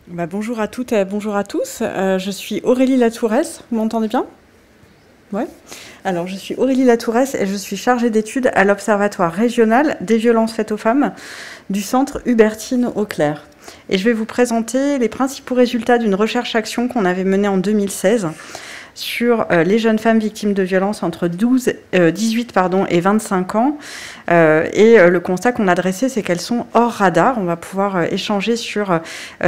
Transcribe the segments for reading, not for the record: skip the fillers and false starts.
Bonjour à toutes et bonjour à tous. Je suis Aurélie Latourès. Vous m'entendez bien? Ouais. Alors, je suis Aurélie Latourès et je suis chargée d'études à l'Observatoire régional des violences faites aux femmes du Centre Hubertine Auclair. Et je vais vous présenter les principaux résultats d'une recherche-action qu'on avait menée en 2016 sur les jeunes femmes victimes de violences entre 18 et 25 ans. Le constat qu'on a dressé, c'est qu'elles sont hors radar. On va pouvoir échanger sur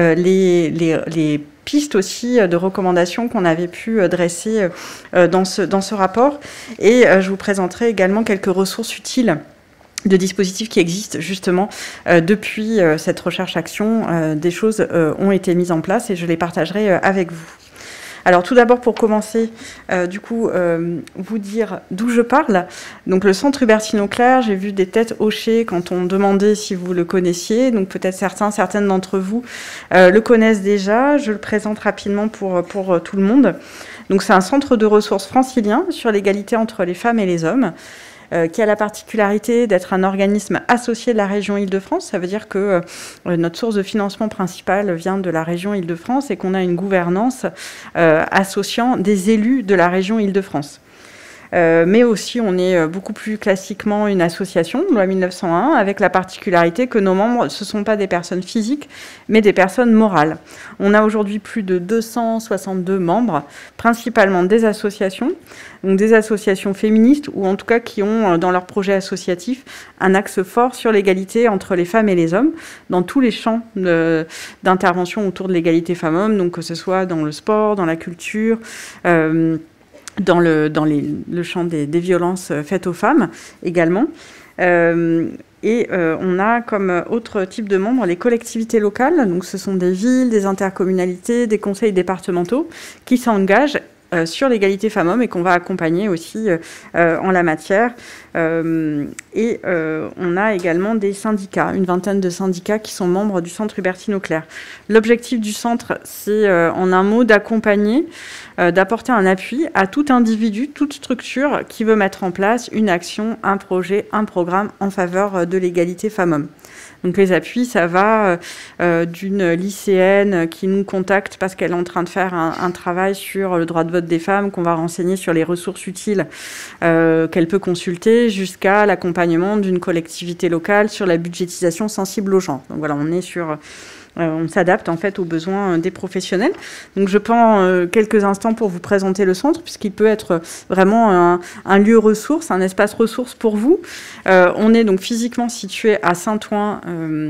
les pistes aussi de recommandations qu'on avait pu dresser dans ce rapport. Et je vous présenterai également quelques ressources utiles de dispositifs qui existent justement depuis cette recherche-action. Des choses ont été mises en place et je les partagerai avec vous. Alors tout d'abord, pour commencer, vous dire d'où je parle. Donc le Centre Hubertine Auclair, j'ai vu des têtes hochées quand on demandait si vous le connaissiez. Donc peut-être certaines d'entre vous le connaissent déjà. Je le présente rapidement pour tout le monde. Donc c'est un centre de ressources francilien sur l'égalité entre les femmes et les hommes, qui a la particularité d'être un organisme associé de la région Île-de-France. Ça veut dire que notre source de financement principale vient de la région Île-de-France et qu'on a une gouvernance associant des élus de la région Île-de-France. Mais aussi, on est beaucoup plus classiquement une association, loi 1901, avec la particularité que nos membres, ce ne sont pas des personnes physiques, mais des personnes morales. On a aujourd'hui plus de 262 membres, principalement des associations, donc des associations féministes, ou en tout cas qui ont dans leur projet associatif un axe fort sur l'égalité entre les femmes et les hommes, dans tous les champs d'intervention autour de l'égalité femmes-hommes, donc que ce soit dans le sport, dans la culture, dans le champ des violences faites aux femmes également. On a comme autre type de membres les collectivités locales. Donc ce sont des villes, des intercommunalités, des conseils départementaux qui s'engagent sur l'égalité femmes-hommes et qu'on va accompagner aussi en la matière. On a également des syndicats, une vingtaine de syndicats qui sont membres du Centre Hubertine Auclair. L'objectif du centre, c'est en un mot d'accompagner, d'apporter un appui à tout individu, toute structure qui veut mettre en place une action, un projet, un programme en faveur de l'égalité femmes-hommes. Donc les appuis, ça va d'une lycéenne qui nous contacte parce qu'elle est en train de faire un travail sur le droit de vote des femmes, qu'on va renseigner sur les ressources utiles qu'elle peut consulter, jusqu'à l'accompagnement d'une collectivité locale sur la budgétisation sensible au genre. Donc voilà, on s'adapte en fait aux besoins des professionnels. Donc je prends quelques instants pour vous présenter le centre, puisqu'il peut être vraiment un lieu ressource, un espace ressource pour vous. On est donc physiquement situé à Saint-Ouen.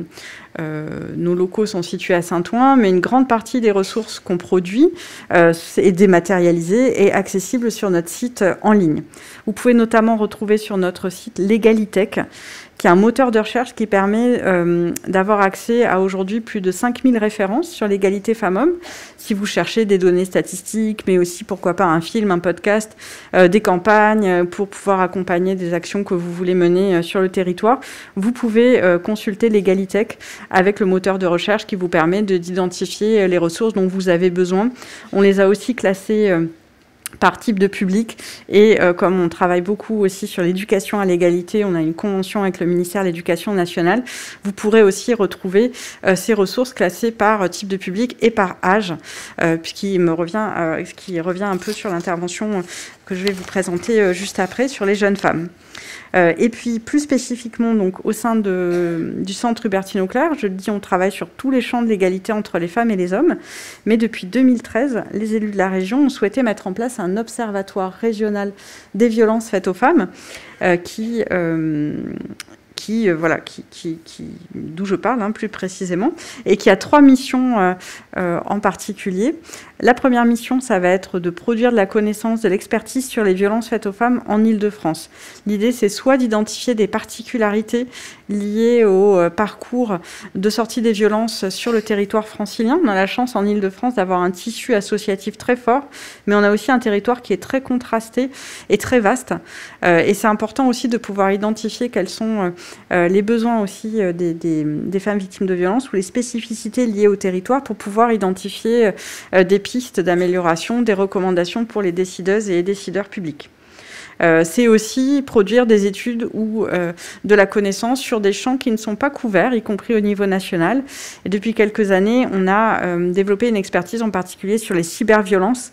Nos locaux sont situés à Saint-Ouen, mais une grande partie des ressources qu'on produit est dématérialisée et accessible sur notre site en ligne. Vous pouvez notamment retrouver sur notre site l'Egalitech, qui est un moteur de recherche qui permet d'avoir accès à aujourd'hui plus de 5000 références sur l'égalité femmes-hommes. Si vous cherchez des données statistiques, mais aussi, pourquoi pas, un film, un podcast, des campagnes pour pouvoir accompagner des actions que vous voulez mener sur le territoire, vous pouvez consulter l'Egalitech avec le moteur de recherche qui vous permet d'identifier les ressources dont vous avez besoin. On les a aussi classées par type de public et comme on travaille beaucoup aussi sur l'éducation à l'égalité, on a une convention avec le ministère de l'Éducation nationale, vous pourrez aussi retrouver ces ressources classées par type de public et par âge, ce qui revient un peu sur l'intervention que je vais vous présenter juste après sur les jeunes femmes. Et puis plus spécifiquement donc au sein du Centre Hubertine Auclair, je le dis, on travaille sur tous les champs de l'égalité entre les femmes et les hommes, mais depuis 2013, les élus de la région ont souhaité mettre en place un observatoire régional des violences faites aux femmes d'où je parle plus précisément, et qui a 3 missions en particulier. La première mission, ça va être de produire de la connaissance, de l'expertise sur les violences faites aux femmes en Île-de-France. L'idée, c'est soit d'identifier des particularités liées au parcours de sortie des violences sur le territoire francilien. On a la chance en Île-de-France d'avoir un tissu associatif très fort, mais on a aussi un territoire qui est très contrasté et très vaste. Et c'est important aussi de pouvoir identifier quels sont les besoins aussi des femmes victimes de violences ou les spécificités liées au territoire pour pouvoir identifier des pistes d'amélioration, des recommandations pour les décideuses et les décideurs publics. C'est aussi produire des études ou de la connaissance sur des champs qui ne sont pas couverts, y compris au niveau national. Et depuis quelques années, on a développé une expertise en particulier sur les cyberviolences,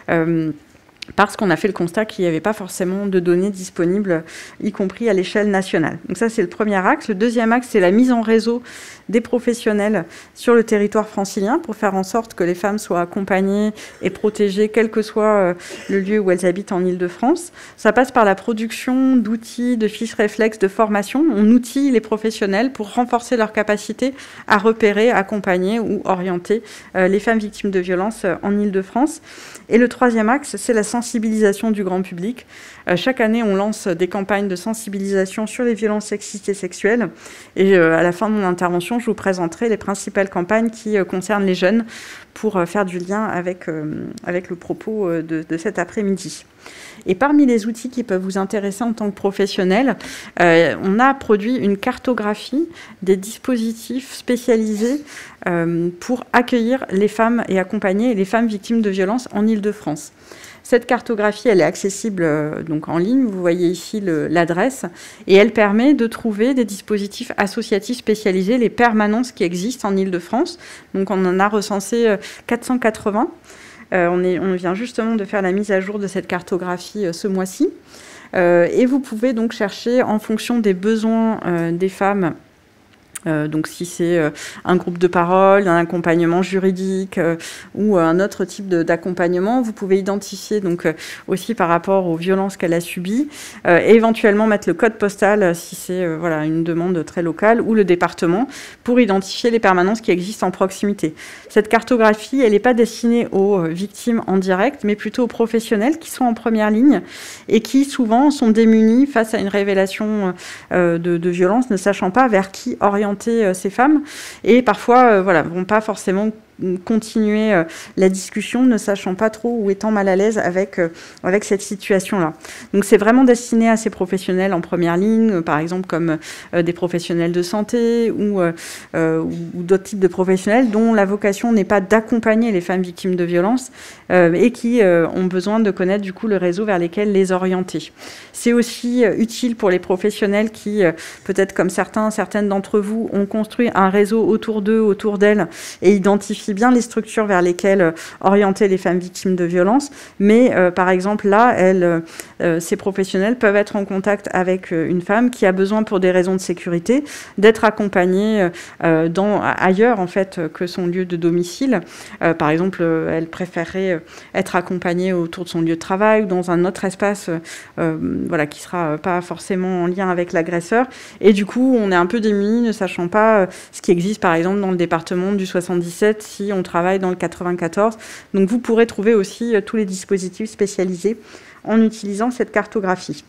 parce qu'on a fait le constat qu'il n'y avait pas forcément de données disponibles, y compris à l'échelle nationale. Donc ça, c'est le premier axe. Le deuxième axe, c'est la mise en réseau des professionnels sur le territoire francilien pour faire en sorte que les femmes soient accompagnées et protégées, quel que soit le lieu où elles habitent en Île-de-France. Ça passe par la production d'outils, de fiches réflexes, de formation. On outille les professionnels pour renforcer leur capacité à repérer, accompagner ou orienter les femmes victimes de violences en Île-de-France. Et le troisième axe, c'est la sensibilisation du grand public. Chaque année, on lance des campagnes de sensibilisation sur les violences sexistes et sexuelles. Et à la fin de mon intervention, je vous présenterai les principales campagnes qui concernent les jeunes pour faire du lien avec le propos de cet après-midi. Et parmi les outils qui peuvent vous intéresser en tant que professionnel, on a produit une cartographie des dispositifs spécialisés pour accueillir les femmes et accompagner les femmes victimes de violences en Île-de-France. Cette cartographie, elle est accessible donc en ligne, vous voyez ici l'adresse, et elle permet de trouver des dispositifs associatifs spécialisés, les permanences qui existent en Île-de-France. Donc on en a recensé 480. On vient justement de faire la mise à jour de cette cartographie ce mois-ci. Et vous pouvez donc chercher en fonction des besoins des femmes. Donc si c'est un groupe de parole, un accompagnement juridique ou un autre type d'accompagnement, vous pouvez identifier donc aussi par rapport aux violences qu'elle a subies, et éventuellement mettre le code postal si c'est voilà, une demande très locale, ou le département, pour identifier les permanences qui existent en proximité. Cette cartographie, elle n'est pas destinée aux victimes en direct, mais plutôt aux professionnels qui sont en première ligne et qui souvent sont démunis face à une révélation de violence, ne sachant pas vers qui orienter ces femmes, et parfois voilà, vont pas forcément continuer la discussion, ne sachant pas trop ou étant mal à l'aise avec cette situation-là. Donc c'est vraiment destiné à ces professionnels en première ligne, par exemple comme des professionnels de santé ou d'autres types de professionnels dont la vocation n'est pas d'accompagner les femmes victimes de violences et qui ont besoin de connaître du coup le réseau vers lesquels les orienter. C'est aussi utile pour les professionnels qui, peut-être comme certaines d'entre vous, ont construit un réseau autour d'eux, autour d'elles, et identifient bien les structures vers lesquelles orienter les femmes victimes de violences. Mais par exemple là, ces professionnels peuvent être en contact avec une femme qui a besoin pour des raisons de sécurité d'être accompagnée ailleurs en fait que son lieu de domicile. Par exemple, elle préférerait être accompagnée autour de son lieu de travail ou dans un autre espace voilà, qui ne sera pas forcément en lien avec l'agresseur. Et du coup, on est un peu démunis, ne sachant pas ce qui existe par exemple dans le département du 77 si on travaille dans le 94. Donc vous pourrez trouver aussi tous les dispositifs spécialisés en utilisant cette cartographie.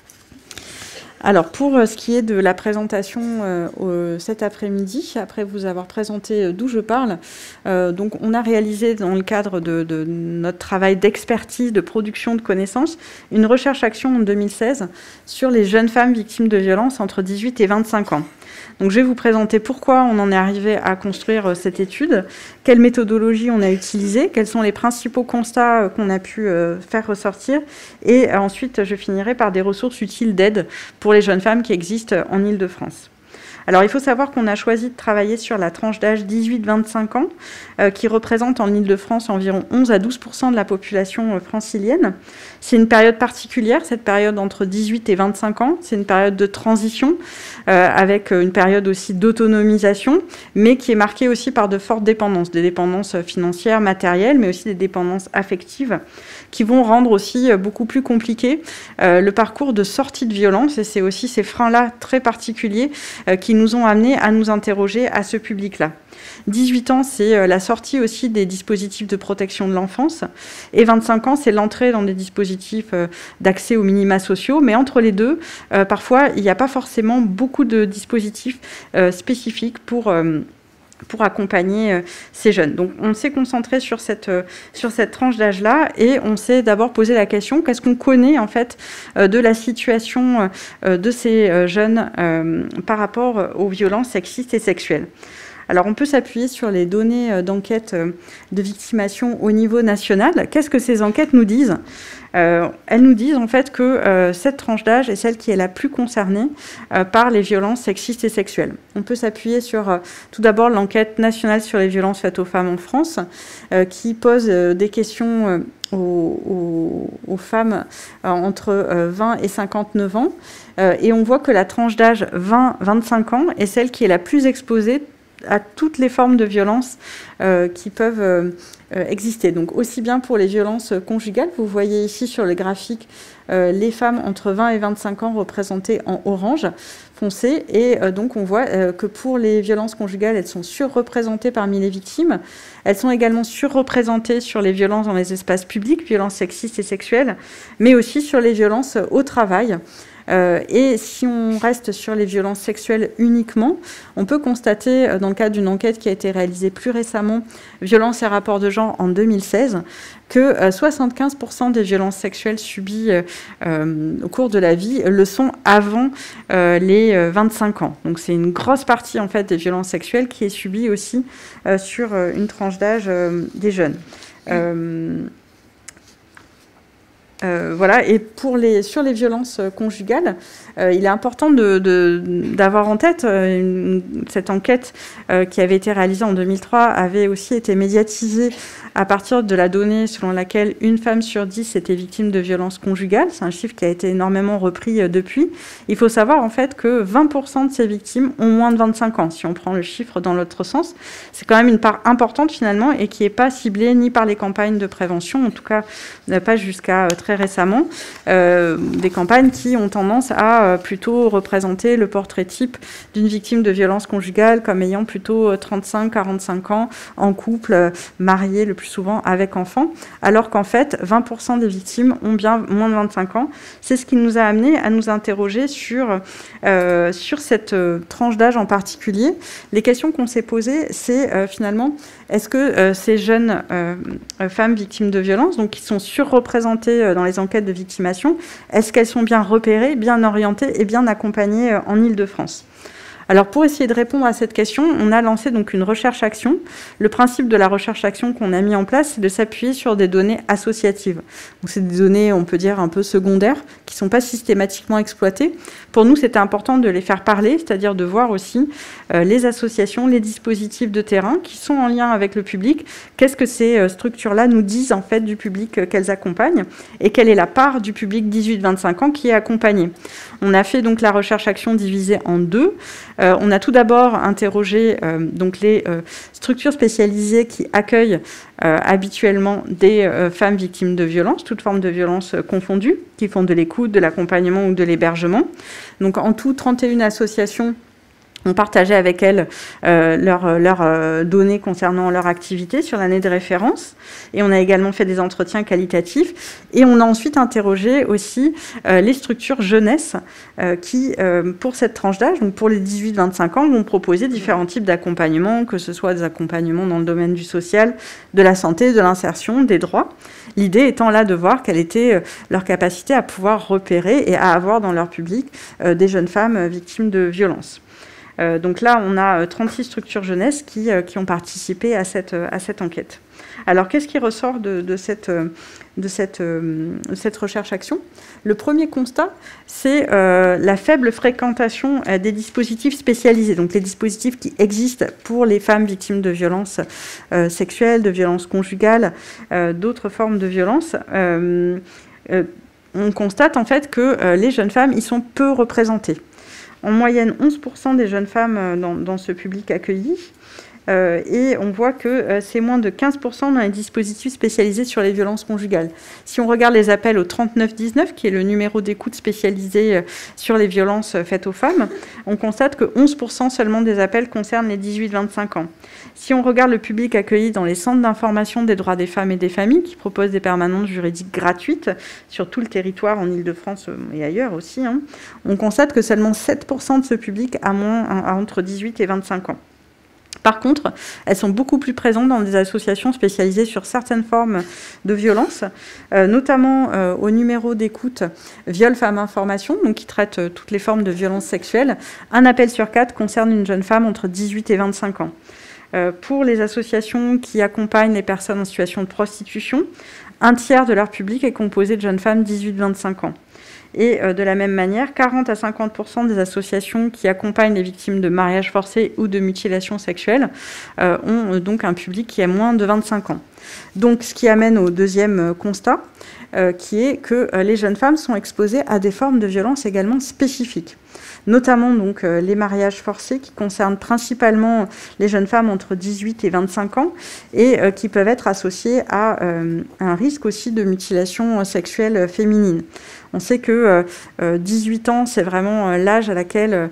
Alors, pour ce qui est de la présentation cet après-midi, après vous avoir présenté d'où je parle, donc on a réalisé dans le cadre de notre travail d'expertise, de production de connaissances, une recherche-action en 2016 sur les jeunes femmes victimes de violences entre 18 et 25 ans. Donc je vais vous présenter pourquoi on en est arrivé à construire cette étude, quelle méthodologie on a utilisée, quels sont les principaux constats qu'on a pu faire ressortir, et ensuite je finirai par des ressources utiles d'aide pour les jeunes femmes qui existent en Île-de-France. Alors, il faut savoir qu'on a choisi de travailler sur la tranche d'âge 18-25 ans, qui représente en Île-de-France environ 11 à 12% de la population francilienne. C'est une période particulière, cette période entre 18 et 25 ans. C'est une période de transition, avec une période aussi d'autonomisation, mais qui est marquée aussi par de fortes dépendances, des dépendances financières, matérielles, mais aussi des dépendances affectives, qui vont rendre aussi beaucoup plus compliqué le parcours de sortie de violence. Et c'est aussi ces freins-là très particuliers qui nous ont amenés à nous interroger à ce public-là. 18 ans, c'est la sortie aussi des dispositifs de protection de l'enfance. Et 25 ans, c'est l'entrée dans des dispositifs d'accès aux minima sociaux. Mais entre les deux, parfois, il n'y a pas forcément beaucoup de dispositifs spécifiques pour accompagner ces jeunes. Donc on s'est concentré sur cette tranche d'âge-là, et on s'est d'abord posé la question, qu'est-ce qu'on connaît en fait de la situation de ces jeunes par rapport aux violences sexistes et sexuelles. Alors, on peut s'appuyer sur les données d'enquête de victimation au niveau national. Qu'est-ce que ces enquêtes nous disent ? Elles nous disent en fait que cette tranche d'âge est celle qui est la plus concernée par les violences sexistes et sexuelles. On peut s'appuyer sur tout d'abord l'enquête nationale sur les violences faites aux femmes en France, qui pose des questions aux femmes entre 20 et 59 ans. Et on voit que la tranche d'âge 20-25 ans est celle qui est la plus exposée à toutes les formes de violences qui peuvent exister. Donc aussi bien pour les violences conjugales, vous voyez ici sur le graphique les femmes entre 20 et 25 ans représentées en orange foncé, et donc on voit que pour les violences conjugales, elles sont surreprésentées parmi les victimes. Elles sont également surreprésentées sur les violences dans les espaces publics, violences sexistes et sexuelles, mais aussi sur les violences au travail. Et si on reste sur les violences sexuelles uniquement, on peut constater, dans le cadre d'une enquête qui a été réalisée plus récemment, Violences et rapports de genre en 2016, que 75% des violences sexuelles subies au cours de la vie le sont avant les 25 ans. Donc c'est une grosse partie en fait des violences sexuelles qui est subie aussi sur une tranche d'âge des jeunes. Voilà, et sur les violences conjugales, il est important d'avoir en tête cette enquête qui avait été réalisée en 2003, avait aussi été médiatisée à partir de la donnée selon laquelle une femme sur 10 était victime de violences conjugales. C'est un chiffre qui a été énormément repris depuis. Il faut savoir en fait que 20% de ces victimes ont moins de 25 ans. Si on prend le chiffre dans l'autre sens, c'est quand même une part importante finalement et qui n'est pas ciblée ni par les campagnes de prévention, en tout cas pas jusqu'à très récemment, des campagnes qui ont tendance à plutôt représenter le portrait type d'une victime de violence conjugale comme ayant plutôt 35-45 ans, en couple, mariée le plus souvent avec enfants, alors qu'en fait 20% des victimes ont bien moins de 25 ans. C'est ce qui nous a amené à nous interroger sur cette tranche d'âge en particulier. Les questions qu'on s'est posées, c'est finalement, est-ce que ces jeunes femmes victimes de violences, donc qui sont surreprésentées dans les enquêtes de victimation, est-ce qu'elles sont bien repérées, bien orientées et bien accompagnées en Île-de-France ? Alors pour essayer de répondre à cette question, on a lancé donc une recherche-action. Le principe de la recherche-action qu'on a mis en place, c'est de s'appuyer sur des données associatives. Donc c'est des données, on peut dire, un peu secondaires, qui ne sont pas systématiquement exploitées. Pour nous, c'était important de les faire parler, c'est-à-dire de voir aussi les associations, les dispositifs de terrain qui sont en lien avec le public. Qu'est-ce que ces structures-là nous disent en fait du public qu'elles accompagnent et quelle est la part du public 18-25 ans qui est accompagné. On a fait donc la recherche-action divisée en deux. On a tout d'abord interrogé donc les structures spécialisées qui accueillent habituellement des femmes victimes de violences, toutes formes de violences confondues, qui font de l'écoute, de l'accompagnement ou de l'hébergement. Donc en tout, 31 associations ont partagé avec elles leurs données concernant leur activité sur l'année de référence. Et on a également fait des entretiens qualitatifs. Et on a ensuite interrogé aussi les structures jeunesse qui, pour cette tranche d'âge, donc pour les 18-25 ans, vont proposer différents types d'accompagnement, que ce soit des accompagnements dans le domaine du social, de la santé, de l'insertion, des droits. L'idée étant là de voir quelle était leur capacité à pouvoir repérer et à avoir dans leur public des jeunes femmes victimes de violences. Donc là, on a 36 structures jeunesse qui ont participé à cette enquête. Alors, qu'est-ce qui ressort de cette recherche-action ? Le premier constat, c'est la faible fréquentation des dispositifs spécialisés, donc les dispositifs qui existent pour les femmes victimes de violences sexuelles, de violences conjugales, d'autres formes de violences. On constate en fait que les jeunes femmes y sont peu représentées. En moyenne, 11% des jeunes femmes dans ce public accueilli. Et on voit que c'est moins de 15% dans les dispositifs spécialisés sur les violences conjugales. Si on regarde les appels au 3919, qui est le numéro d'écoute spécialisé sur les violences faites aux femmes, on constate que 11% seulement des appels concernent les 18-25 ans. Si on regarde le public accueilli dans les centres d'information des droits des femmes et des familles, qui proposent des permanences juridiques gratuites sur tout le territoire en Île-de-France et ailleurs aussi, on constate que seulement 7% de ce public a entre 18 et 25 ans. Par contre, elles sont beaucoup plus présentes dans des associations spécialisées sur certaines formes de violence, notamment au numéro d'écoute Viol Femmes Information, donc qui traite toutes les formes de violences sexuelles. Un appel sur 4 concerne une jeune femme entre 18 et 25 ans. Pour les associations qui accompagnent les personnes en situation de prostitution, un tiers de leur public est composé de jeunes femmes 18-25 ans. Et de la même manière, 40 à 50% des associations qui accompagnent les victimes de mariage forcé ou de mutilation sexuelle ont donc un public qui a moins de 25 ans. Donc, ce qui amène au deuxième constat, qui est que les jeunes femmes sont exposées à des formes de violence également spécifiques, notamment donc les mariages forcés qui concernent principalement les jeunes femmes entre 18 et 25 ans et qui peuvent être associés à un risque aussi de mutilation sexuelle féminine. On sait que 18 ans, c'est vraiment l'âge à laquelle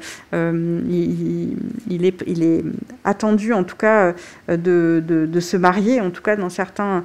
il est attendu, en tout cas, de se marier, en tout cas dans certains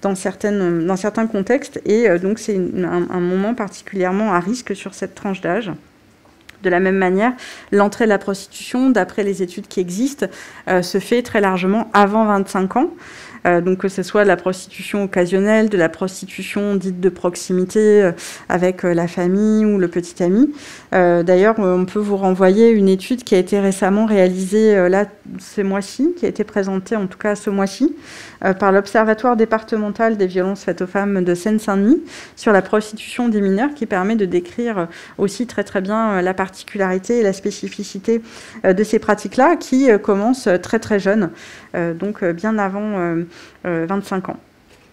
contextes. Et donc, c'est un moment particulièrement à risque sur cette tranche d'âge. De la même manière, l'entrée de la prostitution, d'après les études qui existent, se fait très largement avant 25 ans. Donc que ce soit de la prostitution occasionnelle, de la prostitution dite de proximité avec la famille ou le petit ami. D'ailleurs, on peut vous renvoyer une étude qui a été récemment réalisée là, ce mois-ci, qui a été présentée en tout cas ce mois-ci, par l'Observatoire départemental des violences faites aux femmes de Seine-Saint-Denis sur la prostitution des mineurs, qui permet de décrire aussi très très bien la particularité et la spécificité de ces pratiques-là, qui commencent très très jeunes, donc bien avant 25 ans.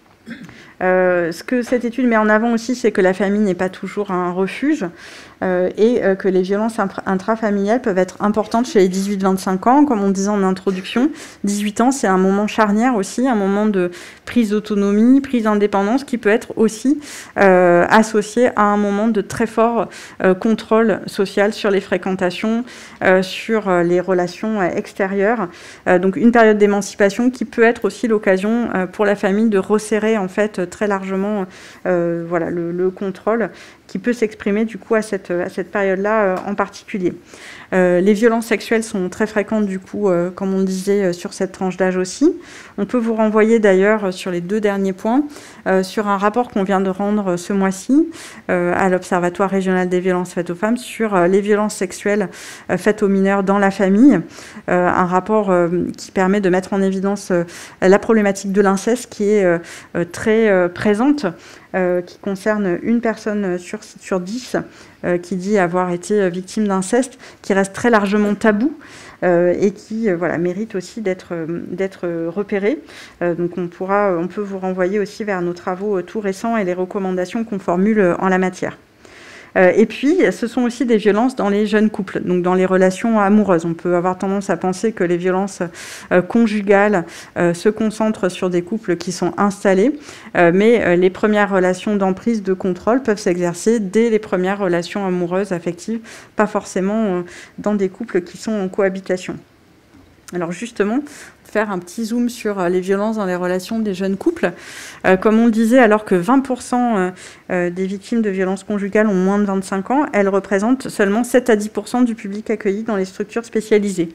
Ce que cette étude met en avant aussi, c'est que la famille n'est pas toujours un refuge et que les violences intrafamiliales peuvent être importantes chez les 18-25 ans. Comme on disait en introduction, 18 ans, c'est un moment charnière aussi, un moment de prise d'autonomie, prise d'indépendance qui peut être aussi associé à un moment de très fort contrôle social sur les fréquentations, sur les relations extérieures. Donc une période d'émancipation qui peut être aussi l'occasion pour la famille de resserrer en fait très largement voilà, le contrôle qui peut s'exprimer du coup à cette période-là en particulier. Les violences sexuelles sont très fréquentes du coup, comme on le disait, sur cette tranche d'âge aussi. On peut vous renvoyer d'ailleurs sur les deux derniers points, sur un rapport qu'on vient de rendre ce mois-ci à l'Observatoire régional des violences faites aux femmes sur les violences sexuelles faites aux mineurs dans la famille. Un rapport qui permet de mettre en évidence la problématique de l'inceste qui est très présente, qui concerne une personne sur 10 qui dit avoir été victime d'inceste, qui reste très largement tabou et qui voilà, mérite aussi d'être repéré. Donc on peut vous renvoyer aussi vers nos travaux tout récents et les recommandations qu'on formule en la matière. Et puis, ce sont aussi des violences dans les jeunes couples, donc dans les relations amoureuses. On peut avoir tendance à penser que les violences conjugales se concentrent sur des couples qui sont installés, mais les premières relations d'emprise, de contrôle peuvent s'exercer dès les premières relations amoureuses, affectives, pas forcément dans des couples qui sont en cohabitation. Alors justement, faire un petit zoom sur les violences dans les relations des jeunes couples. Comme on le disait, alors que 20% des victimes de violences conjugales ont moins de 25 ans, elles représentent seulement 7 à 10% du public accueilli dans les structures spécialisées.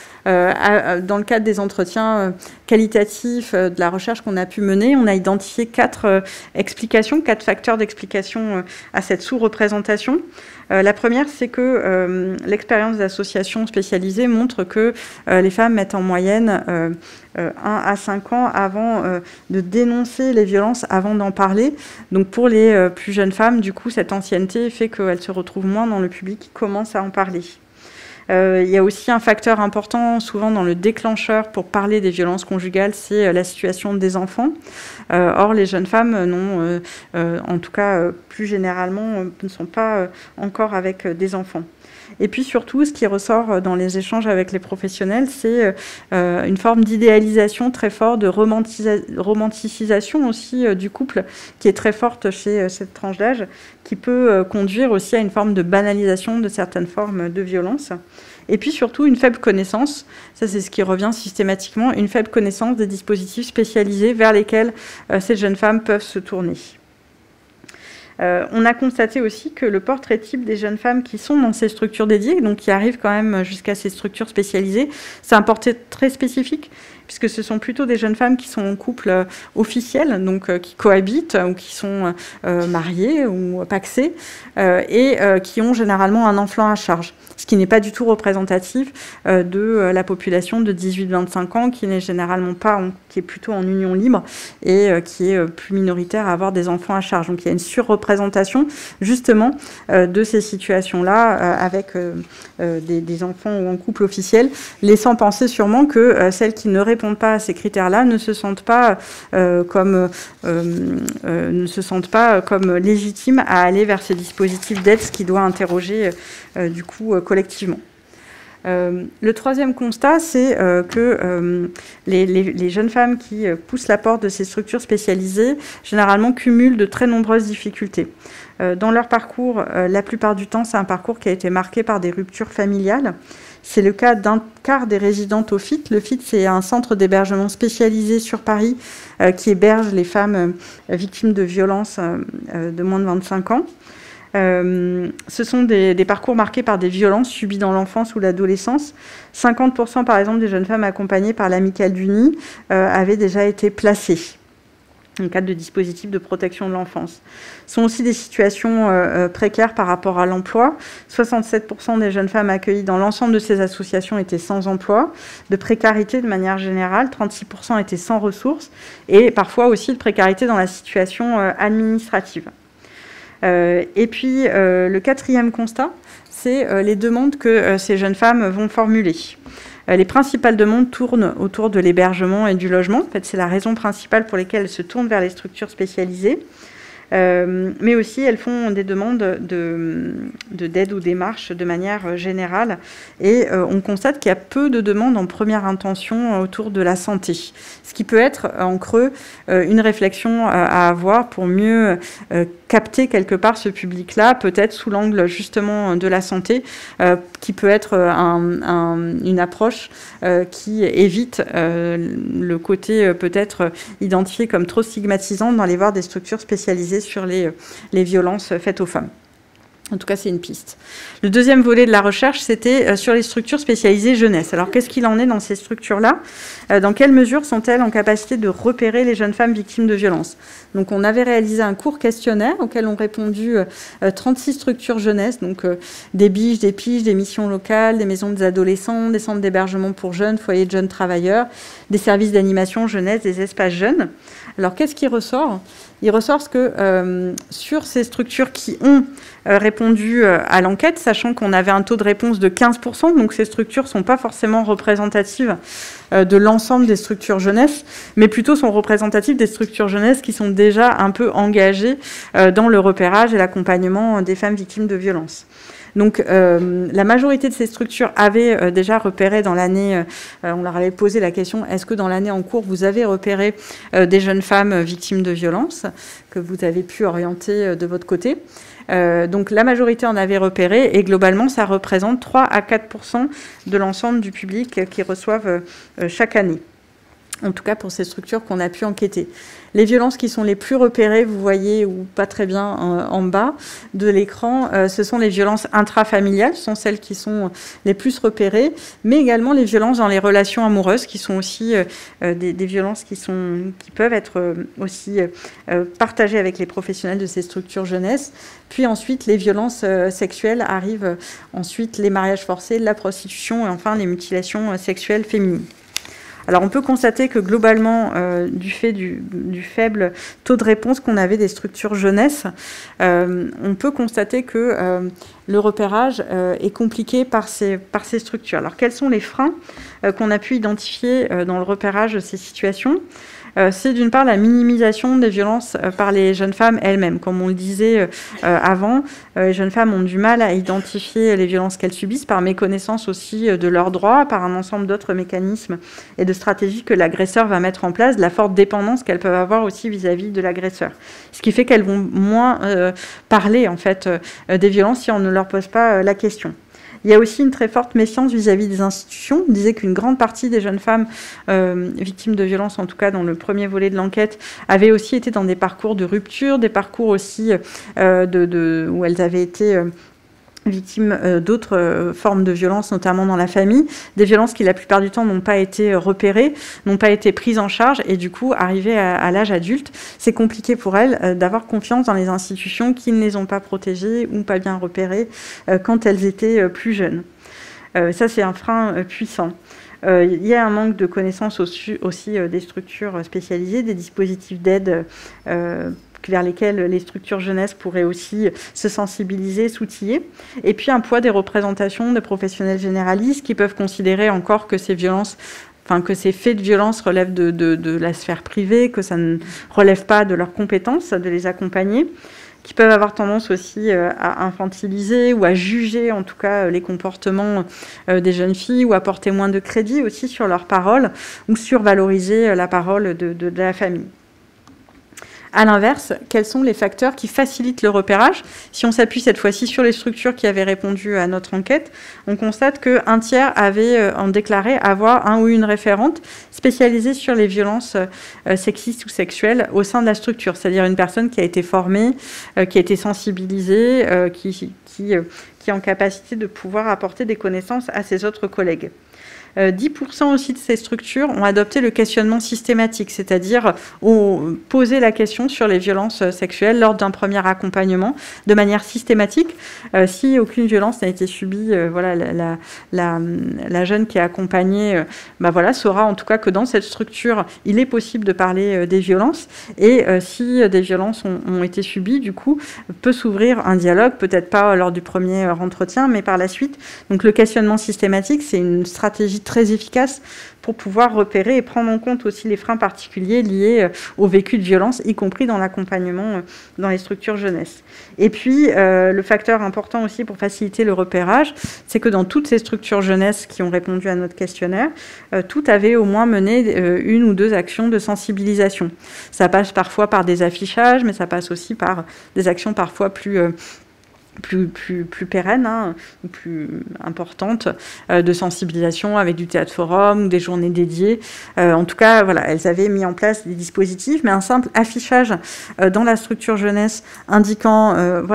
Dans le cadre des entretiens qualitatifs de la recherche qu'on a pu mener, on a identifié 4 facteurs d'explication à cette sous-représentation. La première, c'est que l'expérience des associations spécialisées montre que les femmes mettent en moyenne 1 à 5 ans avant de dénoncer les violences, avant d'en parler. Donc pour les plus jeunes femmes, du coup, cette ancienneté fait qu'elles se retrouvent moins dans le public qui commence à en parler. Il y a aussi un facteur important, souvent dans le déclencheur pour parler des violences conjugales, c'est la situation des enfants. Or, les jeunes femmes n'ont, en tout cas plus généralement, ne sont pas encore avec des enfants. Et puis surtout, ce qui ressort dans les échanges avec les professionnels, c'est une forme d'idéalisation très forte, de romanticisation aussi du couple, qui est très forte chez cette tranche d'âge, qui peut conduire aussi à une forme de banalisation de certaines formes de violence. Et puis surtout, une faible connaissance, ça c'est ce qui revient systématiquement, une faible connaissance des dispositifs spécialisés vers lesquels ces jeunes femmes peuvent se tourner. On a constaté aussi que le portrait type des jeunes femmes qui sont dans ces structures dédiées, donc qui arrivent quand même jusqu'à ces structures spécialisées, c'est un portrait très spécifique, puisque ce sont plutôt des jeunes femmes qui sont en couple officiel, donc qui cohabitent ou qui sont mariées ou pacsées, et qui ont généralement un enfant à charge, ce qui n'est pas du tout représentatif de la population de 18-25 ans, qui n'est généralement pas, qui est plutôt en union libre et qui est plus minoritaire à avoir des enfants à charge. Donc il y a une surreprésentation justement de ces situations-là avec des enfants ou en couple officiel, laissant penser sûrement que celles qui ne répondent pas à ces critères-là ne se sentent pas comme légitimes à aller vers ces dispositifs d'aide, ce qui doit interroger du coup collectivement. Le troisième constat, c'est que les jeunes femmes qui poussent la porte de ces structures spécialisées, généralement cumulent de très nombreuses difficultés. Dans leur parcours, la plupart du temps, c'est un parcours qui a été marqué par des ruptures familiales. C'est le cas d'un quart des résidentes au FIT. Le FIT, c'est un centre d'hébergement spécialisé sur Paris qui héberge les femmes victimes de violences de moins de 25 ans. Ce sont des parcours marqués par des violences subies dans l'enfance ou l'adolescence. 50% par exemple des jeunes femmes accompagnées par l'Amicale du Nid avaient déjà été placées dans le cadre de dispositifs de protection de l'enfance. Ce sont aussi des situations précaires par rapport à l'emploi. 67% des jeunes femmes accueillies dans l'ensemble de ces associations étaient sans emploi, de précarité de manière générale, 36% étaient sans ressources, et parfois aussi de précarité dans la situation administrative. Et puis, le quatrième constat, c'est les demandes que ces jeunes femmes vont formuler. Les principales demandes tournent autour de l'hébergement et du logement. En fait, c'est la raison principale pour laquelle elles se tournent vers les structures spécialisées. Mais aussi, elles font des demandes d'aide ou démarches de manière générale. Et on constate qu'il y a peu de demandes en première intention autour de la santé. Ce qui peut être, en creux, une réflexion à avoir pour mieux capter quelque part ce public-là, peut-être sous l'angle justement de la santé, qui peut être une approche qui évite le côté peut-être identifié comme trop stigmatisant d'aller voir des structures spécialisées sur les violences faites aux femmes. En tout cas, c'est une piste. Le deuxième volet de la recherche, c'était sur les structures spécialisées jeunesse. Alors, qu'est-ce qu'il en est dans ces structures-là ? Dans quelle mesure sont-elles en capacité de repérer les jeunes femmes victimes de violences ? Donc, on avait réalisé un court questionnaire auquel ont répondu 36 structures jeunesse, donc des biges, des piges, des missions locales, des maisons des adolescents, des centres d'hébergement pour jeunes, foyers de jeunes travailleurs, des services d'animation jeunesse, des espaces jeunes. Alors, qu'est-ce qui ressort ? Il ressort que sur ces structures qui ont répondu à l'enquête, sachant qu'on avait un taux de réponse de 15%, donc ces structures ne sont pas forcément représentatives de l'ensemble des structures jeunesse, mais plutôt sont représentatives des structures jeunesse qui sont déjà un peu engagées dans le repérage et l'accompagnement des femmes victimes de violences. Donc la majorité de ces structures avaient déjà repéré dans l'année, on leur avait posé la question, est-ce que dans l'année en cours, vous avez repéré des jeunes femmes victimes de violences que vous avez pu orienter de votre côté ? Donc la majorité en avait repéré et globalement, ça représente 3 à 4% de l'ensemble du public qui reçoivent chaque année. En tout cas pour ces structures qu'on a pu enquêter. Les violences qui sont les plus repérées, vous voyez, ou pas très bien en bas de l'écran, ce sont les violences intrafamiliales, ce sont celles qui sont les plus repérées, mais également les violences dans les relations amoureuses, qui sont aussi des violences qui peuvent être aussi partagées avec les professionnels de ces structures jeunesse. Puis ensuite, les violences sexuelles arrivent ensuite les mariages forcés, la prostitution et enfin les mutilations sexuelles féminines. Alors on peut constater que globalement, du fait du faible taux de réponse qu'on avait des structures jeunesse, on peut constater que le repérage est compliqué par ces structures. Alors quels sont les freins qu'on a pu identifier dans le repérage de ces situations ? C'est d'une part la minimisation des violences par les jeunes femmes elles-mêmes. Comme on le disait avant, les jeunes femmes ont du mal à identifier les violences qu'elles subissent par méconnaissance aussi de leurs droits, par un ensemble d'autres mécanismes et de stratégies que l'agresseur va mettre en place, de la forte dépendance qu'elles peuvent avoir aussi vis-à-vis de l'agresseur. Ce qui fait qu'elles vont moins parler en fait des violences si on ne leur pose pas la question. Il y a aussi une très forte méfiance vis-à-vis des institutions. On disait qu'une grande partie des jeunes femmes victimes de violences, en tout cas dans le premier volet de l'enquête, avaient aussi été dans des parcours de rupture, des parcours aussi où elles avaient été victimes d'autres formes de violences, notamment dans la famille, des violences qui la plupart du temps n'ont pas été repérées, n'ont pas été prises en charge, et du coup, arrivées à l'âge adulte, c'est compliqué pour elles d'avoir confiance dans les institutions qui ne les ont pas protégées ou pas bien repérées quand elles étaient plus jeunes. Ça, c'est un frein puissant. Il y a un manque de connaissances aussi des structures spécialisées, des dispositifs d'aide vers lesquels les structures jeunesse pourraient aussi se sensibiliser, s'outiller. Et puis un poids des représentations de professionnels généralistes qui peuvent considérer encore que ces violences, enfin que ces faits de violence relèvent de la sphère privée, que ça ne relève pas de leurs compétences de les accompagner, qui peuvent avoir tendance aussi à infantiliser ou à juger en tout cas les comportements des jeunes filles, ou à porter moins de crédit aussi sur leurs paroles, ou survaloriser la parole de la famille. À l'inverse, quels sont les facteurs qui facilitent le repérage? Si on s'appuie cette fois-ci sur les structures qui avaient répondu à notre enquête, on constate qu'un tiers avait déclaré avoir un ou une référente spécialisée sur les violences sexistes ou sexuelles au sein de la structure, c'est-à-dire une personne qui a été formée, qui a été sensibilisée, qui est en capacité de pouvoir apporter des connaissances à ses autres collègues. 10% aussi de ces structures ont adopté le questionnement systématique, c'est-à-dire ont posé la question sur les violences sexuelles lors d'un premier accompagnement de manière systématique. Si aucune violence n'a été subie, voilà, la jeune qui est accompagnée saura en tout cas que dans cette structure, il est possible de parler des violences, et si des violences ont été subies, du coup, peut s'ouvrir un dialogue, peut-être pas lors du premier entretien, mais par la suite. Donc le questionnement systématique, c'est une stratégie très efficace pour pouvoir repérer et prendre en compte aussi les freins particuliers liés au vécu de violence, y compris dans l'accompagnement dans les structures jeunesse. Et puis, le facteur important aussi pour faciliter le repérage, c'est que dans toutes ces structures jeunesse qui ont répondu à notre questionnaire, toutes avaient au moins mené une ou deux actions de sensibilisation. Ça passe parfois par des affichages, mais ça passe aussi par des actions parfois plus pérennes, plus importantes, de sensibilisation avec du théâtre forum ou des journées dédiées. En tout cas, voilà, elles avaient mis en place des dispositifs, mais un simple affichage dans la structure jeunesse indiquant,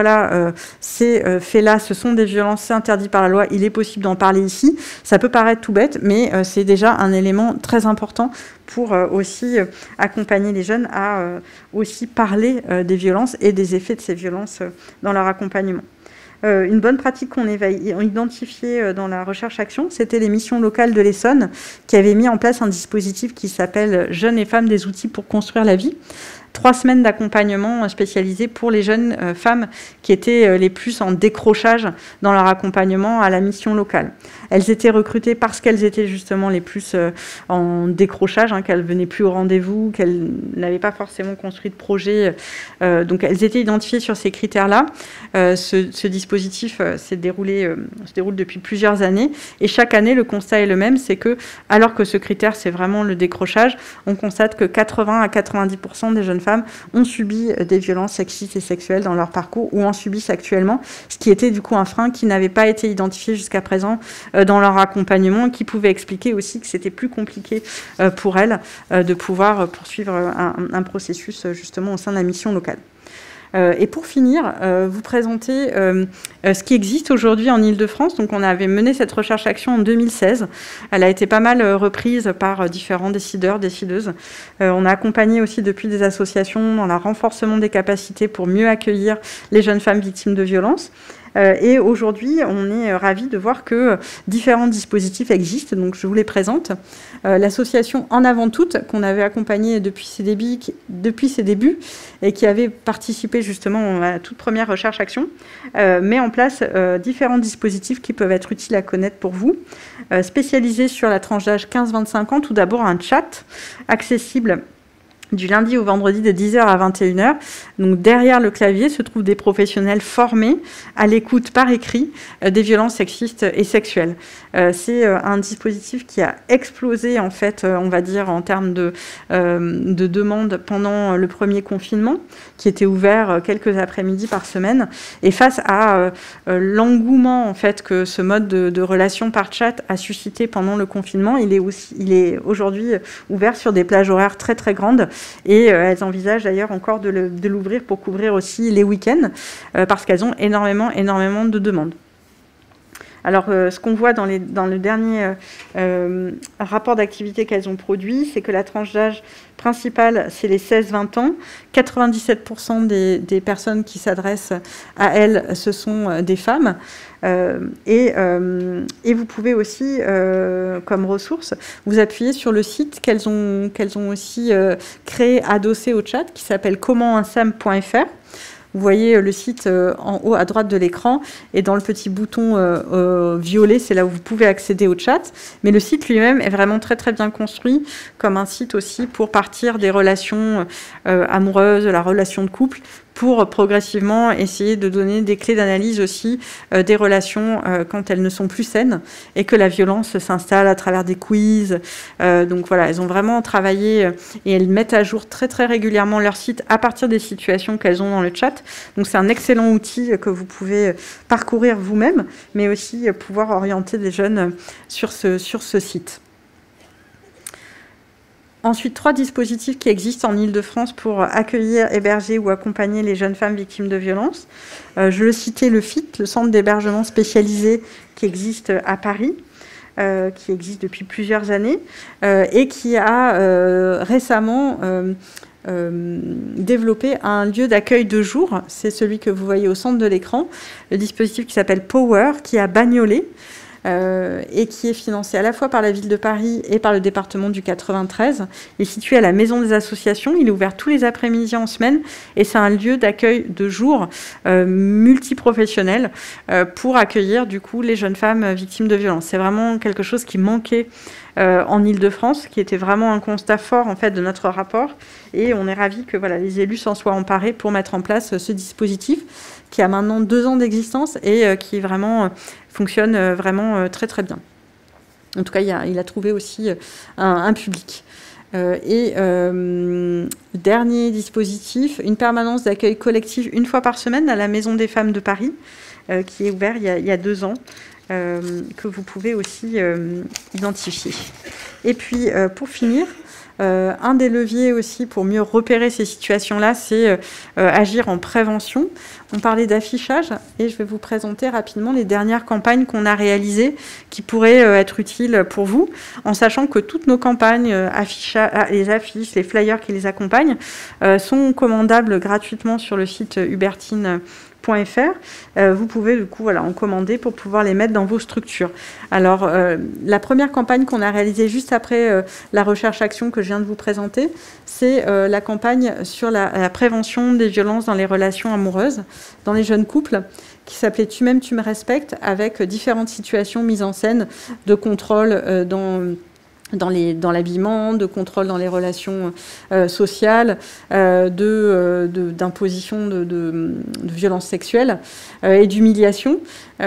ces faits-là, ce sont des violences, c'est interdit par la loi, il est possible d'en parler ici. Ça peut paraître tout bête, mais c'est déjà un élément très important pour aussi accompagner les jeunes à aussi parler des violences et des effets de ces violences dans leur accompagnement. Une bonne pratique qu'on identifiait dans la recherche-action, c'était les missions locales de l'Essonne, qui avaient mis en place un dispositif qui s'appelle « Jeunes et femmes, des outils pour construire la vie ». 3 semaines d'accompagnement spécialisé pour les jeunes femmes qui étaient les plus en décrochage dans leur accompagnement à la mission locale. Elles étaient recrutées parce qu'elles étaient justement les plus en décrochage, qu'elles venaient plus au rendez-vous, qu'elles n'avaient pas forcément construit de projet. Donc elles étaient identifiées sur ces critères-là. Ce dispositif se déroule depuis plusieurs années, et chaque année le constat est le même, c'est que alors que ce critère c'est vraiment le décrochage, on constate que 80 à 90% des jeunes femmes ont subi des violences sexistes et sexuelles dans leur parcours ou en subissent actuellement, ce qui était du coup un frein qui n'avait pas été identifié jusqu'à présent dans leur accompagnement, qui pouvait expliquer aussi que c'était plus compliqué pour elles de pouvoir poursuivre un processus justement au sein de la mission locale. Et pour finir, vous présenter ce qui existe aujourd'hui en Île-de-France. Donc on avait mené cette recherche-action en 2016. Elle a été pas mal reprise par différents décideurs, décideuses. On a accompagné aussi depuis des associations dans le renforcement des capacités pour mieux accueillir les jeunes femmes victimes de violences. Et aujourd'hui, on est ravis de voir que différents dispositifs existent. Donc, je vous les présente. L'association En Avant Toutes, qu'on avait accompagnée depuis ses débuts et qui avait participé justement à la toute première recherche-action, met en place différents dispositifs qui peuvent être utiles à connaître pour vous. Spécialisés sur la tranche d'âge 15-25 ans, tout d'abord un chat accessible du lundi au vendredi de 10h à 21h. Donc derrière le clavier se trouvent des professionnels formés à l'écoute par écrit des violences sexistes et sexuelles. C'est un dispositif qui a explosé en fait, on va dire en termes de demandes pendant le premier confinement, qui était ouvert quelques après-midi par semaine. Et face à l'engouement en fait que ce mode de relation par chat a suscité pendant le confinement, il est aujourd'hui ouvert sur des plages horaires très très grandes. Et elles envisagent d'ailleurs encore de l'ouvrir pour couvrir aussi les week-ends parce qu'elles ont énormément de demandes. Alors, ce qu'on voit dans le dernier rapport d'activité qu'elles ont produit, c'est que la tranche d'âge principale, c'est les 16-20 ans. 97% des personnes qui s'adressent à elles, ce sont des femmes. Et vous pouvez aussi, comme ressource, vous appuyer sur le site qu'elles ont aussi créé, adossé au chat, qui s'appelle commentunsam.fr. Vous voyez le site en haut à droite de l'écran, et dans le petit bouton violet, c'est là où vous pouvez accéder au chat. Mais le site lui-même est vraiment très très bien construit, comme un site aussi pour partir des relations amoureuses, la relation de couple, pour progressivement essayer de donner des clés d'analyse aussi des relations quand elles ne sont plus saines et que la violence s'installe à travers des quiz. Donc voilà, elles ont vraiment travaillé et elles mettent à jour très très régulièrement leur site à partir des situations qu'elles ont dans le chat. Donc c'est un excellent outil que vous pouvez parcourir vous-même, mais aussi pouvoir orienter des jeunes sur ce site. Ensuite, 3 dispositifs qui existent en Île-de-France pour accueillir, héberger ou accompagner les jeunes femmes victimes de violences. Je le citais, le FIT, le centre d'hébergement spécialisé qui existe à Paris, qui existe depuis plusieurs années et qui a récemment développé un lieu d'accueil de jour. C'est celui que vous voyez au centre de l'écran, le dispositif qui s'appelle Power, qui est à Bagnolet. Et qui est financé à la fois par la ville de Paris et par le département du 93. Il est situé à la Maison des Associations. Il est ouvert tous les après-midi en semaine et c'est un lieu d'accueil de jour multiprofessionnel pour accueillir du coup les jeunes femmes victimes de violences. C'est vraiment quelque chose qui manquait en Île-de-France, qui était vraiment un constat fort en fait de notre rapport, et on est ravis que voilà, les élus s'en soient emparés pour mettre en place ce dispositif qui a maintenant 2 ans d'existence et qui vraiment fonctionne vraiment très très bien. En tout cas, il a trouvé aussi un public. Dernier dispositif, une permanence d'accueil collectif une fois par semaine à la Maison des Femmes de Paris, qui est ouvert il y a 2 ans. Que vous pouvez aussi identifier. Et puis, pour finir, un des leviers aussi pour mieux repérer ces situations-là, c'est agir en prévention. On parlait d'affichage et je vais vous présenter rapidement les dernières campagnes qu'on a réalisées qui pourraient être utiles pour vous, en sachant que toutes nos campagnes, les affiches, les flyers qui les accompagnent, sont commandables gratuitement sur le site hubertine.fr. Vous pouvez du coup voilà, en commander pour pouvoir les mettre dans vos structures. Alors la première campagne qu'on a réalisée juste après la recherche-action que je viens de vous présenter, c'est la campagne sur la prévention des violences dans les relations amoureuses, dans les jeunes couples, qui s'appelait « Tu m'aimes, tu me respectes », avec différentes situations mises en scène de contrôle dans l'habillement, de contrôle dans les relations sociales, d'imposition de violences sexuelles et d'humiliation.